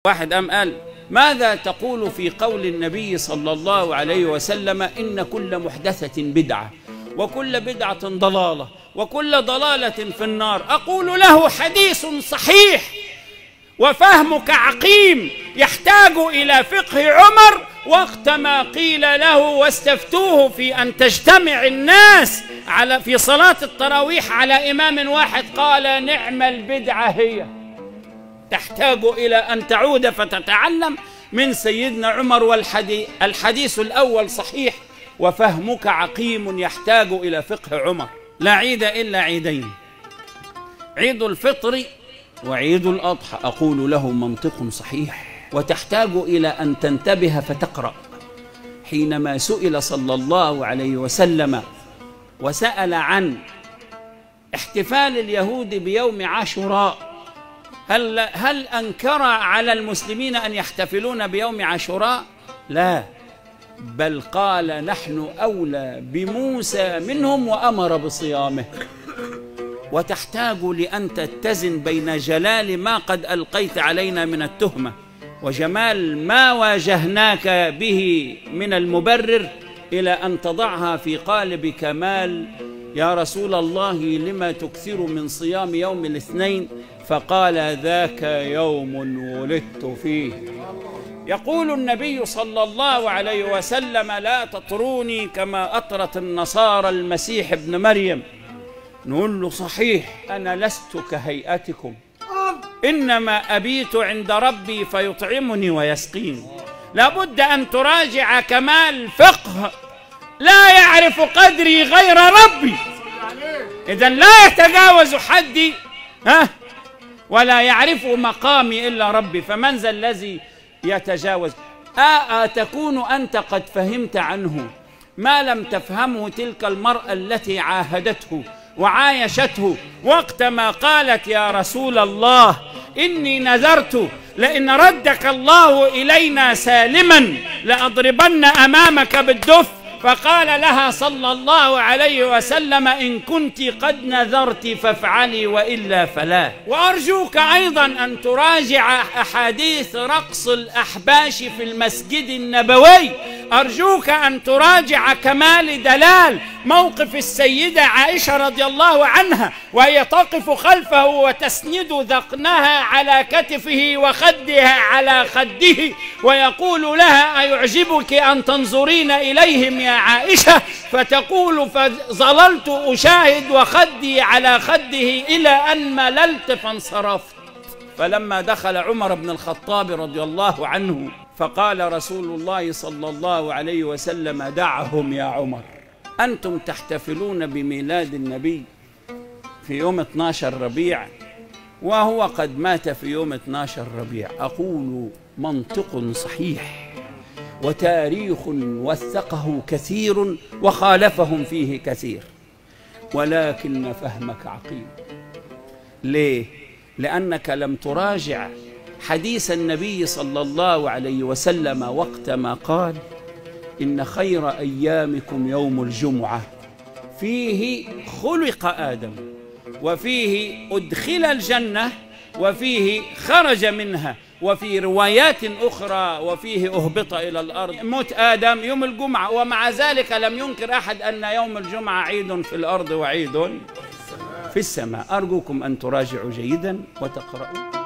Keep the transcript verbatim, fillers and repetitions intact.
واحد قام قال: ماذا تقول في قول النبي صلى الله عليه وسلم إن كل محدثة بدعة وكل بدعة ضلالة وكل ضلالة في النار؟ أقول له: حديث صحيح وفهمك عقيم يحتاج إلى فقه عمر وقت ما قيل له واستفتوه في أن تجتمع الناس على في صلاة التراويح على إمام واحد، قال: نعم البدعة هي. تحتاج إلى أن تعود فتتعلم من سيدنا عمر، والحديث الأول صحيح وفهمك عقيم يحتاج إلى فقه عمر. لا عيد إلا عيدين: عيد الفطر وعيد الأضحى. أقول له: منطق صحيح، وتحتاج إلى أن تنتبه فتقرأ. حينما سئل صلى الله عليه وسلم وسأل عن احتفال اليهود بيوم عاشوراء، هل, هل أنكر على المسلمين أن يحتفلون بيوم عاشوراء؟ لا، بل قال: نحن أولى بموسى منهم وأمر بصيامه. وتحتاج لأن تتزن بين جلال ما قد ألقيت علينا من التهمة وجمال ما واجهناك به من المبرر، إلى أن تضعها في قالب كمال. يا رسول الله، لما تكثر من صيام يوم الاثنين؟ فقال: ذاك يوم ولدت فيه. يقول النبي صلى الله عليه وسلم: لا تطروني كما أطرت النصارى المسيح ابن مريم. نقول له: صحيح، أنا لست كهيئتكم، إنما أبيت عند ربي فيطعمني ويسقيني. لابد أن تراجع كمال فقه. لا يعرف قدري غير ربي، إذن لا يتجاوز حدي ها ولا يعرف مقامي إلا ربي، فمن ذا الذي يتجاوز؟ آه تكون أنت قد فهمت عنه ما لم تفهمه تلك المرأة التي عاهدته وعايشته وقتما قالت: يا رسول الله، إني نذرت لئن ردك الله إلينا سالما لأضربن أمامك بالدف. فقال لها صلى الله عليه وسلم: إن كنت قد نذرت فافعلي وإلا فلا. وأرجوك أيضا أن تراجع أحاديث رقص الأحباش في المسجد النبوي. أرجوك أن تراجع كمال دلال موقف السيدة عائشة رضي الله عنها وهي تقف خلفه وتسند ذقنها على كتفه وخدها على خده، ويقول لها: أيعجبك أن تنظرين إليهم يا عائشة؟ فتقول: فظللت أشاهد وخدي على خده إلى أن مللت فانصرفت. فلما دخل عمر بن الخطاب رضي الله عنه فقال رسول الله صلى الله عليه وسلم: دعهم يا عمر، أنتم تحتفلون بميلاد النبي في يوم اثني عشر ربيع وهو قد مات في يوم اثني عشر ربيع. أقول: منطق صحيح وتاريخ وثقه كثير وخالفهم فيه كثير، ولكن فهمك عقيم. ليه؟ لأنك لم تراجع حديث النبي صلى الله عليه وسلم وقتما قال: إن خير أيامكم يوم الجمعة، فيه خلق آدم وفيه أدخل الجنة وفيه خرج منها، وفي روايات أخرى وفيه أهبط إلى الأرض. موت آدم يوم الجمعة، ومع ذلك لم ينكر أحد أن يوم الجمعة عيد في الأرض وعيد في السماء. أرجوكم أن تراجعوا جيدا وتقرأوا.